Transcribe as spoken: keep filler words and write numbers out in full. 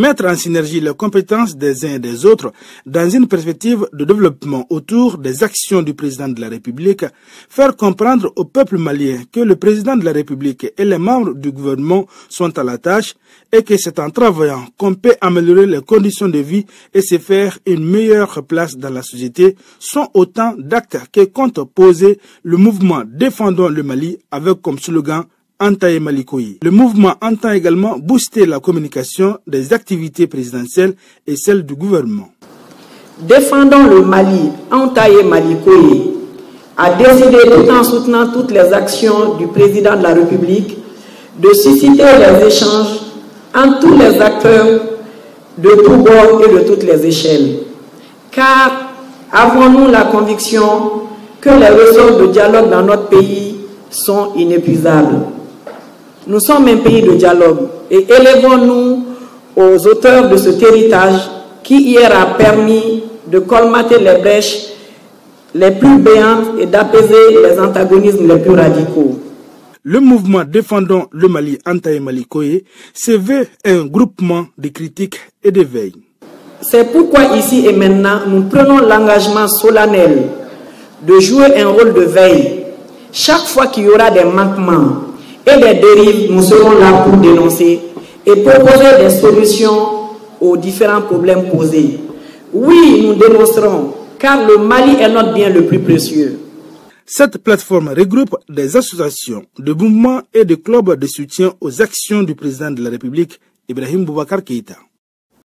Mettre en synergie les compétences des uns et des autres dans une perspective de développement autour des actions du président de la République, faire comprendre au peuple malien que le président de la République et les membres du gouvernement sont à la tâche et que c'est en travaillant qu'on peut améliorer les conditions de vie et se faire une meilleure place dans la société sont autant d'actes que compte poser le mouvement Défendons le Mali avec comme slogan Antaye Malikoye. Le mouvement entend également booster la communication des activités présidentielles et celles du gouvernement. Défendons le Mali, Antaye Malikoye a décidé, tout en soutenant toutes les actions du président de la République, de susciter les échanges entre tous les acteurs de tous bords et de toutes les échelles. Car avons-nous la conviction que les ressources de dialogue dans notre pays sont inépuisables. Nous sommes un pays de dialogue et élevons-nous aux auteurs de cet héritage qui hier a permis de colmater les brèches les plus béantes et d'apaiser les antagonismes les plus radicaux. Le mouvement Défendons le Mali Antaye Malikoye se veut un groupement de critiques et d'éveil. C'est pourquoi ici et maintenant, nous prenons l'engagement solennel de jouer un rôle de veille. Chaque fois qu'il y aura des manquements et des dérives, nous serons là pour dénoncer et proposer des solutions aux différents problèmes posés. Oui, nous dénoncerons, car le Mali est notre bien le plus précieux. Cette plateforme regroupe des associations, de mouvements et de clubs de soutien aux actions du président de la République, Ibrahim Boubacar Keïta.